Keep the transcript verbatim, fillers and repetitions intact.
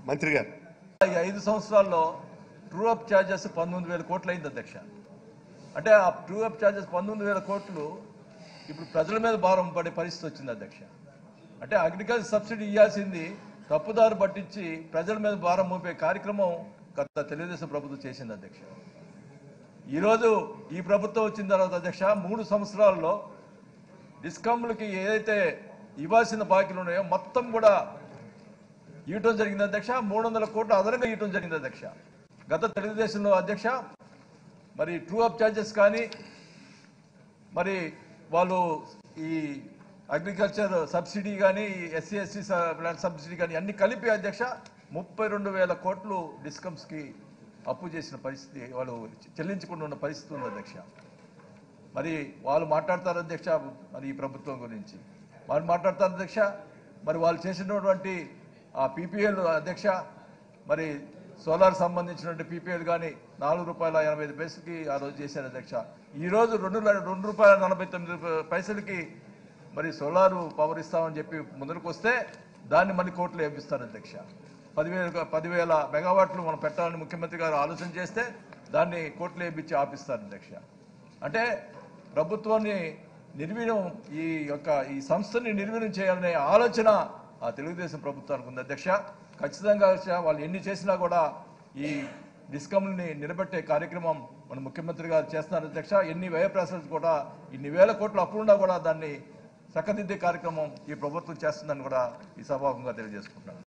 మంత్రి గారు ఈ ఐదు సంవత్సరాల్లో ట్రూ అప్ ఛార్జెస్ పంతొమ్మిది వేల కోట్లు అయింది అధ్యక్ష. అంటే ఆ ట్రూ అప్ ఛార్జెస్ పంతొమ్మిది వేల కోట్లు ఇప్పుడు ప్రజల మీద భారం పడే పరిస్థితి వచ్చింది అధ్యక్ష. అంటే అగ్రికల్చర్ సబ్సిడీ ఇవ్వాల్సింది తప్పుదారు పట్టించి ప్రజల మీద భారం మోపే కార్యక్రమం గత తెలుగుదేశం ప్రభుత్వం చేసింది అధ్యక్ష. ఈరోజు ఈ ప్రభుత్వం వచ్చిన తర్వాత అధ్యక్ష మూడు సంవత్సరాల్లో డిస్కమ్లకి ఏదైతే ఇవ్వాల్సిన బాకీలు ఉన్నాయో మొత్తం కూడా ఇవ్వటం జరిగింది అధ్యక్ష. మూడు వందల కోట్లు అదనంగా ఇవ్వటం జరిగింది అధ్యక్ష. గత తెలుగుదేశంలో అధ్యక్ష మరి ట్రూ అప్ ఛార్జెస్ కానీ మరి వాళ్ళు ఈ అగ్రికల్చర్ సబ్సిడీ కానీ ఎస్సీ ఎస్సీ ల్యాండ్ సబ్సిడీ కానీ అన్ని కలిపి అధ్యక్ష ముప్పై రెండు వేల కోట్లు డిస్కమ్స్కి అప్పు చేసిన పరిస్థితి, వాళ్ళు చెల్లించకుండా ఉన్న పరిస్థితి ఉంది అధ్యక్ష. మరి వాళ్ళు మాట్లాడతారు అధ్యక్ష మరి ఈ ప్రభుత్వం గురించి వాళ్ళు మాట్లాడతారు అధ్యక్ష. మరి వాళ్ళు చేసినటువంటి ఆ పీపీఎల్ అధ్యక్ష మరి సోలార్ సంబంధించినటువంటి పీపీఎల్ కానీ నాలుగు రూపాయల ఎనభై ఐదు పైసలకి ఆ రోజు చేశారు అధ్యక్ష. ఈరోజు రెండు రెండు రూపాయల నలభై తొమ్మిది పైసలకి మరి సోలారు పవర్ ఇస్తామని చెప్పి ముందుకు వస్తే దాన్ని మళ్ళీ కోట్లు వేపిస్తారు అధ్యక్ష. పదివేల పదివేల మెగావాట్లు మనం పెట్టాలని ముఖ్యమంత్రి గారు ఆలోచన చేస్తే దాన్ని కోట్లు వేపించి ఆపిస్తారు అధ్యక్ష. అంటే ప్రభుత్వాన్ని నిర్వీర్యం ఈ యొక్క ఈ సంస్థని నిర్వీర్యం చేయాలనే ఆలోచన ఆ తెలుగుదేశం ప్రభుత్వానికి ఉంది అధ్యక్ష. ఖచ్చితంగా వాళ్ళు ఎన్ని చేసినా కూడా ఈ డిస్కమ్ని నిలబెట్టే కార్యక్రమం మన ముఖ్యమంత్రి గారు చేస్తున్నారు అధ్యక్ష. ఎన్ని వ్యయ ప్రసలు కూడా ఇన్ని వేల కోట్లు అప్పుడున్నా కూడా దాన్ని చక్కదిద్దే కార్యక్రమం ఈ ప్రభుత్వం చేస్తుందని కూడా ఈ సభాముఖంగా తెలియజేసుకుంటున్నాను.